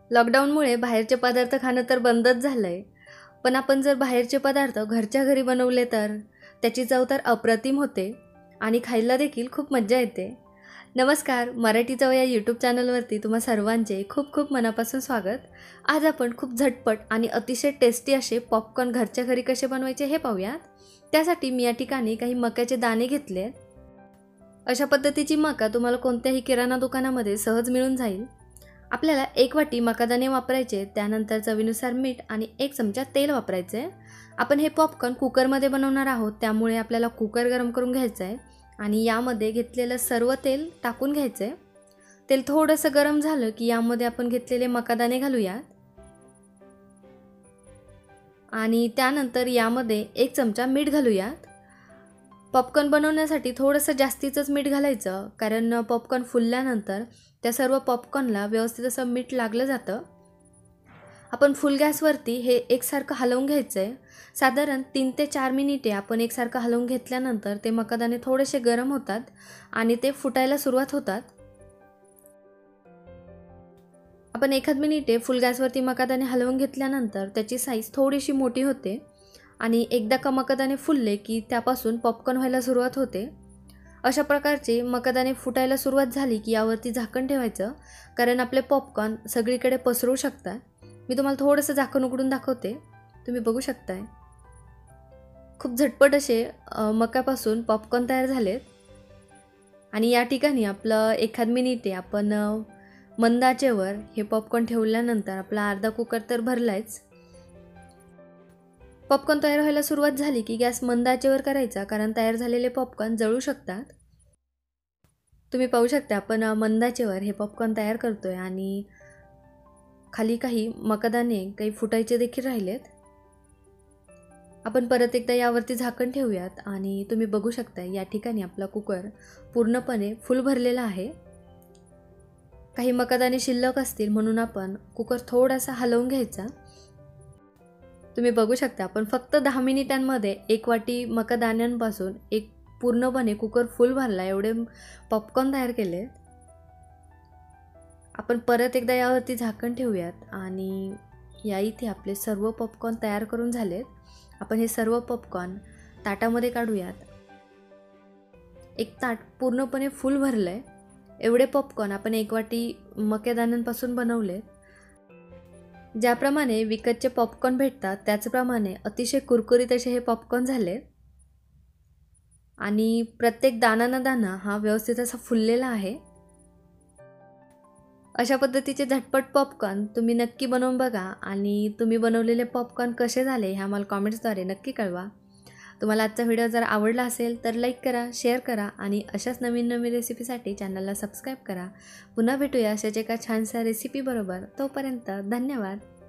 लॉकडाऊनमुळे बाहेरचे पदार्थ खाणं तर बंदच झालं आहे. पण आपण जर बाहेरचे पदार्थ घरच्या घरी बनवले तर त्याची चव तर अप्रतिम होते आणि खायला देखील खूप मज्जा येते. नमस्कार, मराठी चव या यूट्यूब चॅनलवरती तुम्हा सर्वांचे खूप खूप मनापासून स्वागत. आज आपण खूप झटपट आणि अतिशय टेस्टी असे पॉपकॉर्न घरच्या घरी कसे बनवायचे हे पाहूयात. त्यासाठी मी या ठिकाणी काही मक्याचे दाणे घेतले. अशा पद्धतीची मका तुम्हाला कोणत्याही किराणा दुकानामध्ये सहज मिळून जाईल. आपल्याला 1 वाटी मकादाणे वापरायचे, त्यानंतर चवीनुसार मीठ आणि 1 चमचा तेल वापरायचे. आपण हे पॉपकॉर्न कुकरमध्ये बनवणार आहोत, त्यामुळे आपल्याला कुकर गरम करून घ्यायचं आहे आणि यामध्ये घेतलेलं सर्व तेल टाकून घ्यायचं आहे. तेल थोडंसं गरम झालं की यामध्ये आपण घेतलेले मकादाणे घालूयात आणि त्यानंतर यामध्ये 1 चमचा मीठ घालूयात. पॉपकॉर्न बनवण्यासाठी थोडंसं जास्तीचंच मीठ घालायचं, कारण पॉपकॉर्न फुलल्यानंतर त्या सर्व पॉपकॉर्नला व्यवस्थित असं मीठ लागलं जातं. आपण फुल गॅसवरती हे एकसारखं हलवून घ्यायचं आहे. साधारण 3 ते 4 मिनिटे आपण एकसारखं हलवून घेतल्यानंतर ते मकादाणे थोडेसे गरम होतात आणि ते फुटायला सुरुवात होतात. आपण 1 मिनिटे फुल गॅसवरती मकादाणे हलवून घेतल्यानंतर त्याची साईज थोडीशी मोठी होते आणि एकदा का मकादाणे फुलले की त्यापासून पॉपकॉर्न व्हायला सुरुवात होते. अशा प्रकारचे मकादाणे फुटायला सुरुवात झाली की यावरती झाकण ठेवायचं, कारण आपले पॉपकॉर्न सगळीकडे पसरू शकतात. मी तुम्हाला थोडंसं झाकण उघडून दाखवते. तुम्ही बघू शकताय खूप झटपट असे मक्यापासून पॉपकॉर्न तयार झालेत. आणि या ठिकाणी आपलं 1 मिनिटे आपण मंद आचेवर हे पॉपकॉर्न ठेवल्यानंतर आपला अर्धा कुकर तर भरलायच. पॉपकॉर्न तयार व्हायला सुरुवात झाली की गॅस मंद आचेवर करायचा, कारण तयार झालेले पॉपकॉर्न जळू शकतात. तुम्ही पाहू शकता आपण मंद आचेवर हे पॉपकॉर्न तयार करतोय आणि खाली काही मकादाणे काही फुटायचे देखील राहिलेत. आपण परत एकदा यावरती झाकण ठेवूयात आणि तुम्ही बघू शकता या ठिकाणी आपला कुकर पूर्णपणे फुल भरलेला आहे. काही मकादाणे शिल्लक असतील म्हणून आपण कुकर थोडासा हलवून घ्यायचा. तुम्ही बघू शकता आपण फक्त 10 मिनिटांमध्ये 1 वाटी मकादाण्यांपासून एक पूर्णपणे कुकर फुल भरला एवढे पॉपकॉर्न तयार केले. आपण परत एकदा यावरती झाकण ठेवूयात आणि या इथे आपले सर्व पॉपकॉर्न तयार करून झालेत. आपण हे सर्व पॉपकॉर्न ताटामध्ये काढूयात. एक ताट पूर्णपणे फुल भरलं आहे एवढे पॉपकॉर्न आपण 1 वाटी मक्यादाण्यांपासून बनवले. ज्याप्रमाणे विकतचे पॉपकॉर्न भेटतात त्याचप्रमाणे अतिशय कुरकुरीत असे हे पॉपकॉर्न झाले आणि प्रत्येक दाणा ना दाणा हा व्यवस्थित असा फुललेला आहे. अशा पद्धतीचे झटपट पॉपकॉर्न तुम्ही नक्की बनवून बघा आणि तुम्ही बनवलेले पॉपकॉर्न कसे झाले हे आम्हाला कॉमेंट्सद्वारे नक्की कळवा. तुम्हाला आजचा व्हिडिओ जर आवडला असेल तर लाईक करा, शेअर करा आणि अशाच नवीन नवीन रेसिपीसाठी चॅनलला सबस्क्राईब करा. पुन्हा भेटूया अशाच एका छानशा रेसिपीबरोबर. तोपर्यंत धन्यवाद.